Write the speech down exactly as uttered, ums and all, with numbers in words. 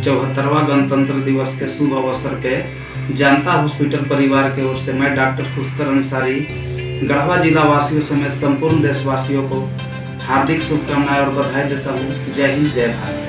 चौहत्तरवां गणतंत्र दिवस के शुभ अवसर पे जानता हॉस्पिटल परिवार की ओर से मैं डॉक्टर खुशतर अंसारी गढ़वा जिला वासियों समेत संपूर्ण देशवासियों को हार्दिक शुभकामनाएं और बधाई देता हूँ। जय हिंद, जय भारत।